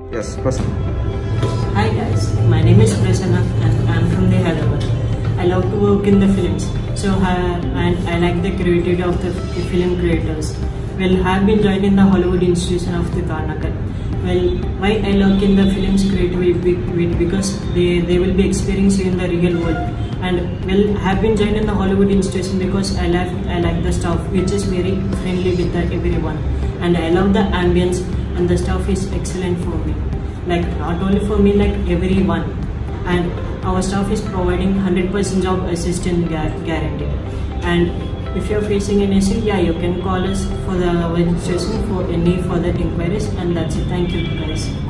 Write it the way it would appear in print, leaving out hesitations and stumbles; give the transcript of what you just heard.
Yes, Prasana. Hi guys, my name is Prasana and I am from the Hyderabad. I love to work in the films, and I like the creativity of the film creators. Well, I have been joining the Hollywood Institution of the Tarnaka. Well, why I love in the films creativity because they will be experiencing in the real world. And well, I have been joining the Hollywood Institution because I like the staff, which is very friendly with everyone, and I love the ambience, and the staff is excellent for me. Like not only for me, like everyone. And our staff is providing 100% job assistance guarantee. And if you're facing an issue, yeah, you can call us for the institution for any further inquiries. And that's it. Thank you guys.